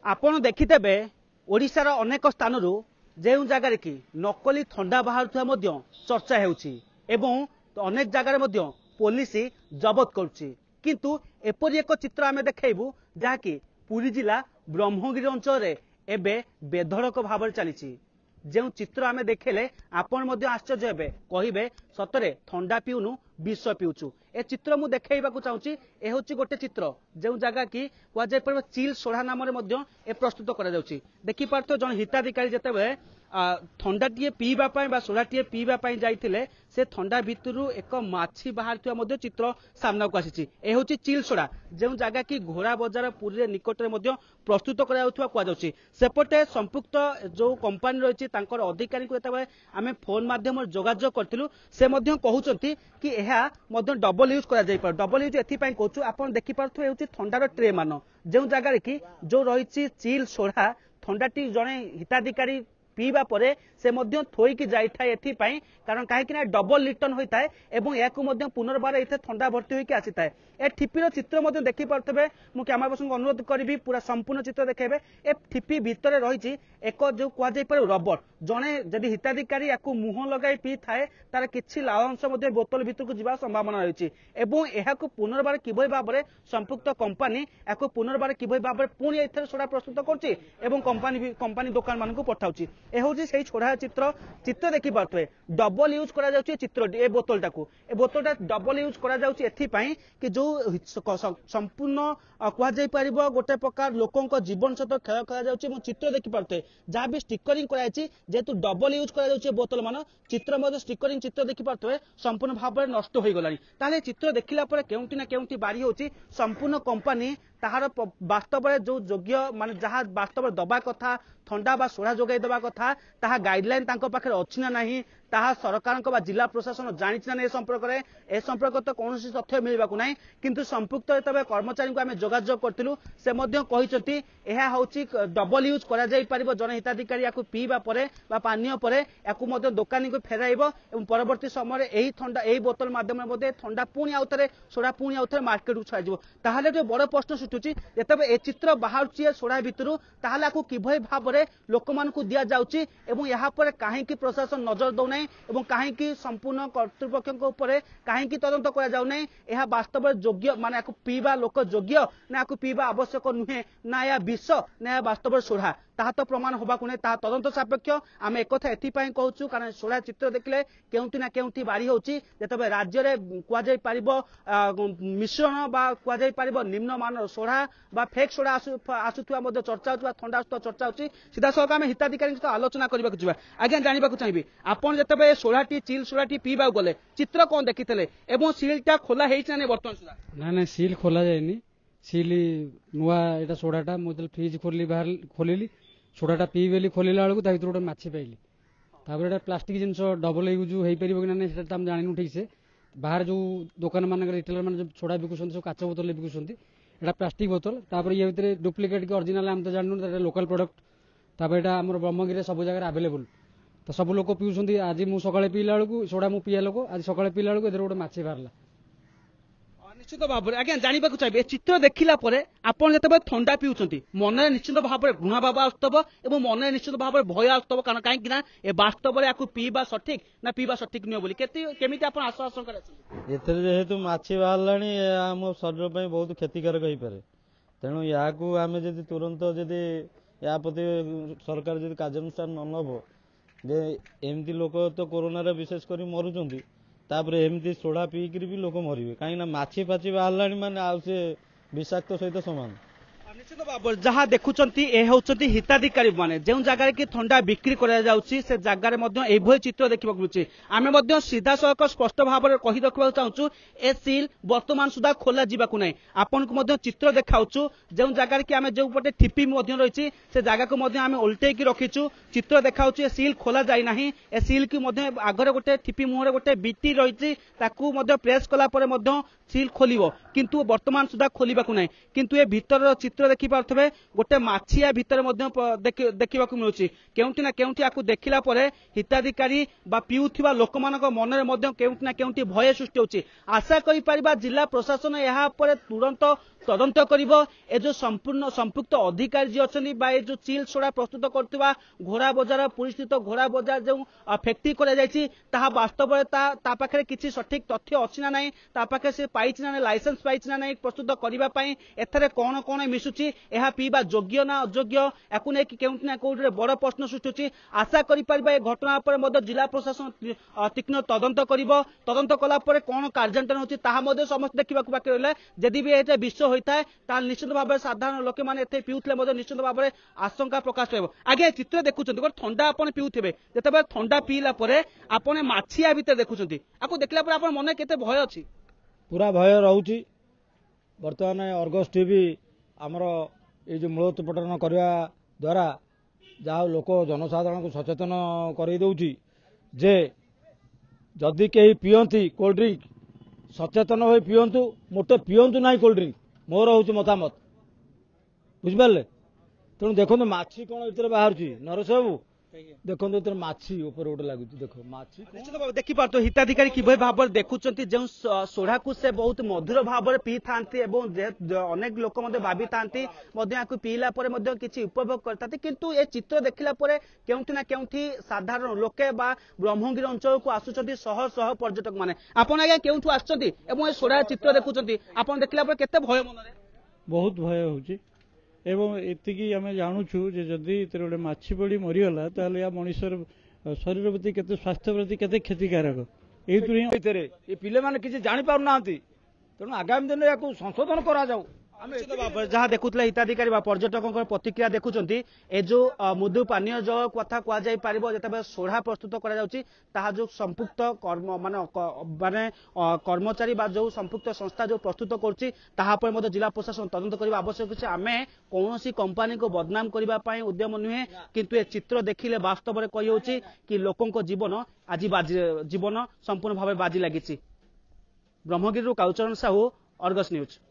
आपण देखिथे ओडिशार अनेक स्थान जो जगार कि नकली थंडा बाहर चर्चा होनेक जगार पुलिस जबत करुच्ची किंतु एपरी एक चित्र आम देखू जहाँकि पुरी जिला ब्रह्मगिरी अंचल एबे बेधड़क भाव चली जो चित्र आम देखले आपण आश्चर्य हे कहे सतरे थंडा पीउनु विष पीउचु ए चित्र मु देखा चाहूँगी ए हूँ गोटे चित्र जो जगह कि कह चिल सोढ़ा नाम प्रस्तुत कर देखी पार्थ जन हिताधिकारी जिते थंडा टीए पीवा सोढ़ा टीए पीवा जाइए से थंडा भितर एक माछी बाहर चित्र सामना को आसी हूँ चिल सोढ़ा जो जगह कि घोड़ा बजार पुरी निकट में प्रस्तुत करपटे संपुक्त जो कंपानी रही अधिकारी आम फोन मध्यम जोगाजोग करूँ से कहते कि यह डबल यूज कर डबल यूज एपाई कहूँ आप देखिपे थंडार ट्रे मान जो जगह कि जो रही चिल सोढ़ा थंडाटी जड़े हिताधिकारी पीवा परे से मध्य थोईकी जाए एथिपाई कारण कहीं डबल रिटर्न होता है एवं या पुनर्बार ये थंडा भर्ती होकर आसी था ए ठिपीर चित्र देखिपे मुझे कैमरा पर्सन अनुरोध करी पूरा संपूर्ण चित्र देखेबे ए ठिपी भितर रही एक जो कहुपर रबर जड़े जदि हिताधिकारी या मुह लगे पी थाए तार किसी लाभांश बोतल भितर को जावार संभावना रही है पुनर्बार किभली भाव में संपुक्त कंपानी या पुनर्बार किभली भाव में पुणी ए सोडा प्रस्तुत कंपानी दुकान मान पठाऊँ ए हूँ से छोड़ा चित्र चित्र देखी पारे डबल यूज कर चित्र ए बोतलटा को ए बोतलटा डबल यूज कर जो संपूर्ण कहुपर गोटे प्रकार लोकों जीवन सहित खेल खेल चित्र देखी पारे जहाँ भी स्टिकरिंग कराई जेहेतु डबल यूज कर बोतल मान चित्र स्टिकरिंग चित्र देखी पारे संपूर्ण भाव में नष्ट हो गलानी चित्र देखला केउंटी ना केउंटी बारी होची संपूर्ण कंपानी ताहार वास्तव में जो योग्य मान जहाँ वास्तव दबा कथा थंडा बा सोढ़ा जोगाई दबा कथा ताहा गाइडलाइन तांको पाखे अछि ना नहीं ताहा सरकार जिला प्रशासन जानी ना ए संपर्क तो कौन तथ्य मिलवा ना किंतु संपुक्त तबे कर्मचारी को आम जोगाजोग करूँ से कहते यह हूँ डबल यूज कर जन हिताधिकारी या पीवा पानीय या दोकानी को फेराइब और परवर्ती समय यही थंडा यही बोतल मध्यम थंडा पुणी आउ थे सोडा पुणी आउ थे मार्केट को छाड़ जो बड़ प्रश्न सृष्टि जिते ए चित्र बाहर सोडा भितर ताहले किभली भाव में लोक मान दि जाऊँगी और कहीं प्रशासन नजर दौना कहीं संपूर्ण कर्तृपक्ष कहीं तदंत कर वास्तव योग्य माने पीवा लोक योग्य ना पीवा आवश्यक नुहे ना या विष ना या वास्तव सोढ़ा ताहा तो प्रमाण होगा नहीं ताहा तदंत सापेक्ष आम एक एपाई कहूँ कारण सोढ़ा चित्र देखले केउंटी ना केउंटी बारी होची जेतबे राज्य में कहुपर मिश्रण बा कहुपर निम्न मान सोढ़ा बा फेक सोढ़ा आसुवा चर्चा हो थंडा आसुवा चर्चा होची सीधा सड़क आम हिताधिकारी सहित आलोचना करने को आज्ञा जानवा चाहिए आपड़ जिते सोढ़ाटी चिल सोढ़ाटी पीवा गले चित्र कौन देखी सिलटा खोला है बर्तमान सुधा ना सिल खोला जाए सिल नुआ एटा सोडाटा मुझे फ्रिज खोली बाहर खोलिली सोडाटा पीबेली खोलिला बेलू ता भर गोटे माछी पाइली तापर प्लास्टिक जिन डबल यूज हो पार ना जानू ठीक से बाहर जो दुकान मान रिटेलर मान सोडा बिकुंट सब काच बोतल बिकुंट एटा प्लास्टिक बोतल तापर ये भितर डुप्लिकेट कि ओरिजिनल आम तो जानू लोकल प्रोडक्ट तापर एटा आम ब्रह्मगिरी सब जगह अवेलेबल तो सब लोग पीउछंती आज मु सकाळे पीला बेलू सोडा मु पिया लोक आज सकाळे पीला बेलू एथर गोटे माछी बाहरला निश्चित भाव में आज्ञा जानवा चाहिए चित्र देखला आपड़ जिते थंडा पीउछंती मन निश्चित भाव में घृणा भाव आसुव और मन निश्चित भाव में भय आसुव कारण कहीं वास्तव में पीवा सठिक ना पीवा सठिक नुह बोली केमी आप आश्वासन करेतु माछी बाहर आम शरीर बहुत क्षतिकारक हो पारे तेणु या आम जब तुरंत जदि या प्रति सरकार जब कार्यानुष्ठान न नब जे एमती लोक तो कोरोना विशेषकर मरुंच तापर एमती सोडा पीकर भी लोक मरवे कहीं माछी फाची बाहर माने आ विषाक्त सहित सामान निश्चित भाव जहाँ देखुंत ये हूँ हिताधिकारी माने जो जगह कि थंडा बिक्री से जगार चित्र देखा मिलूँ आम सीधा सड़क स्पष्ट भाव में कही रखा चाहूँ ए सिल बर्तमान सुधा खोल जावाक ना आपन को चित्र देखा जो जगह कि आम जो पटे ठिपी रही से जगह को आम उल्टेक रखीचु चित्र देखा सिल खोल जाना ए सिल की आगर गोटे ठिपी मुहर गोटे बीटी रही प्रेस कला सिल खोल किंतु वर्तमान सुधा खोलवाक ना किंतु ए भीतर चित्र देखि पारथबे गोटे माछिया भितर देखा मिलूँ केउंटी ना केउंटी आकु देखिला परे हिताधिकारी बा पिउथिबा लोकमानक मनरे मध्य केउंटी ना केउंटी भय सृष्टि होची। आशा करि परिबा जिला प्रशासन यहाँ पर तुरंत तदंत करिवो। ए जो संपूर्ण संपुक्त अधिकारी जी अछंती बा ए जो चिल सोडा प्रस्तुत करथिबा घोड़ा बजार पुरीस्थित घोड़ा बजार जो फैक्ट्री करा जायछि ताहा वास्तव में ता पाखरे किछि सठिक तथ्य अछि ना नाही, ता पाखरे से पाइछि ना लाइसेंस पाइछि ना नाही प्रस्तुत करिबा पई एथरे कोन कोन मिसुछि, एहा पीबा योग्य ना अयोग्य याकु नै कि केउंटी ना कोउरे बड़ प्रश्न सृष्टि होछि। आशा करि परिबा ए घटना पर मध्य जिला प्रशासन तीक्ष्ण तदंत करिवो। तदंत कला परे कोन कार्यान्वयन होछि ताहा मध्य समस्त देखिबाकू बाकी रहले। जदि भी एते विषय होइताय ता निश्चित भाव साधारण लोके माने एते पिउथले मध्य निश्चित भाव आशंका प्रकाश पाइबो। आगे चित्र देखुछन्ती गोटे ठंडा आपण पिउथिबे, जेतेबे ठंडा पीला परे आपण माछिया भितर देखुछन्ती, आकु देखला परे आपण मने केते भय अछि? पूरा भय रहउछि। वर्तमान अर्गस टीवी आमर ये जो मूलोत्पाटन करने द्वारा जहाँ लोक जनसाधारण को सचेतन करई दउछि जे जदि केही पियंती कोल्ड ड्रिंक सचेतन हो पियंतु, मोटे पियंतु ना कोल्ड ड्रिंक, मोर हूँ मतामत। बुझिपारे तेणु देखो माछी कौन इतने बाहर नरेश बाबू देखो माछी ऊपर गोटे लगुच देखो माछी निश्चित देखि पारतो हिताधिकारी किभଳି भाବରେ देखुचंती जो सोढ़ा को से बहुत मधुर भाବରେ पी थांती एवं अनेक लोक मध्ये भाबी थांती मध्ये आकु पीला परे मध्ये किछि उपभोग करताती। किंतु ए चित्र देखिला परे केउंठी ना केउंठी साधारण लोके बा ब्रह्मगिरी अंचल को आसुचंती शह शह पर्यटक माने। आपण आगे केउंठू आछंती एवं ए सोढ़ा चित्र देखुचंती, आपण देखिला परे केते भय मनरे? बहुत भय होउची एवं एतिकी आम जानूछु जदि गोटे माछी पड़ी मरीगला ताल या मनुष्यर शरीर प्रति केते स्वास्थ्य प्रति केते क्षतिकारक ये पिले माने किसी जानि पारु नांती। तेणु आगामी दिन या संशोधन करा जाऊ। जहाँ देखुला हिताधिकारी पर्यटकों प्रतिक्रिया देखुंट ए जो मृदु पानीय जल कथा कहुपर जिते सोढ़ा प्रस्तुत करा जो संपुक्त कर्म माने कर्मचारी जो संपुक्त संस्था जो प्रस्तुत कर जिला प्रशासन तदंत करने आवश्यक। आम कौन कंपानी को बदनाम करने उद्यम नुहे, किंतु ए चित्र देखिले वास्तव में कही होची कि लोकों जीवन आज जीवन संपूर्ण भाव बाजी लगी। Brahmagiri Kalcharan Sahu, Argus news.